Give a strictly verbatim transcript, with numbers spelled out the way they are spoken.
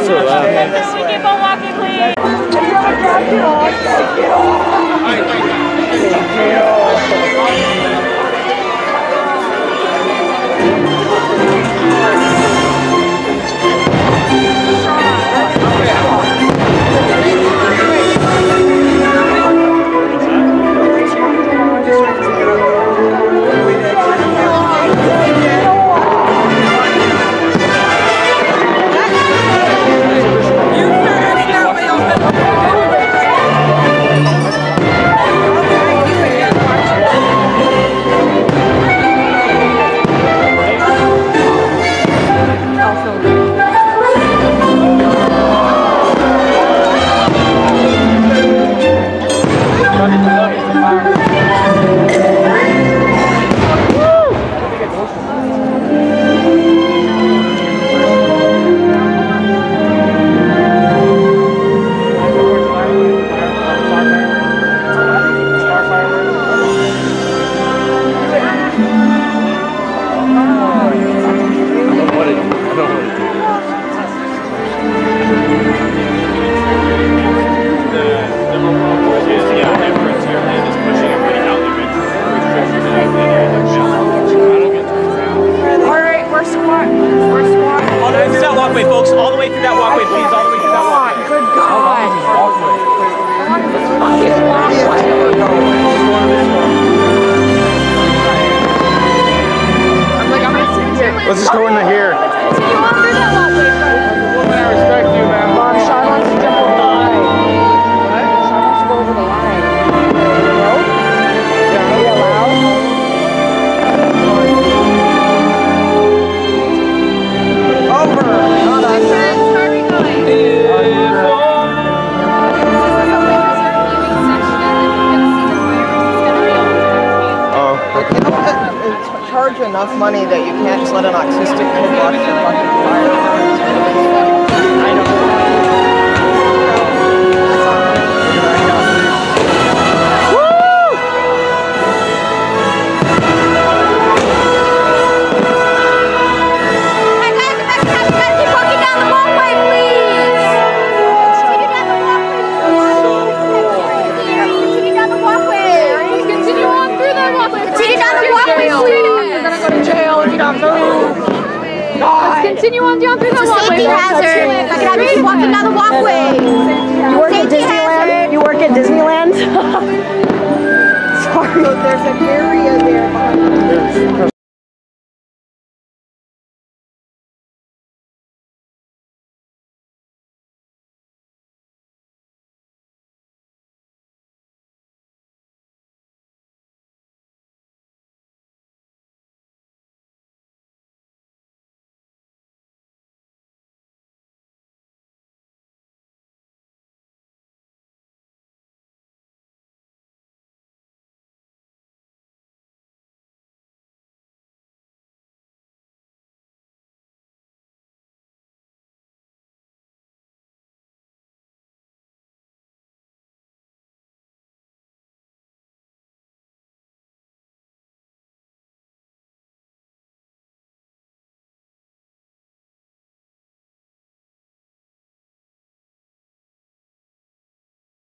so loud. Can we keep on walking, please? Let's just go into here. Continue on through that walkway, friend. I respect you, man. Mom, Sean wants to jump over the line. What? Sean wants to go over the line. No? Yeah, are we allowed? Over! Not us. Friends, how are we going? Charge enough money that you can't just let an autistic kid watch the fucking fireworks. I don't know. Woo! Hey guys, you guys gotta keep walking down the walkway, please. Continue down the walkway. Continue down the walkway. Let's continue on through that walkway. Continue down the walkway, please. You're gonna go to jail if you don't move. Let's continue on down through the walkway. Safety hazard. If I could have you walking down the walkway. You work at Disneyland? You work at Disneyland? Sorry. So there's an area there behind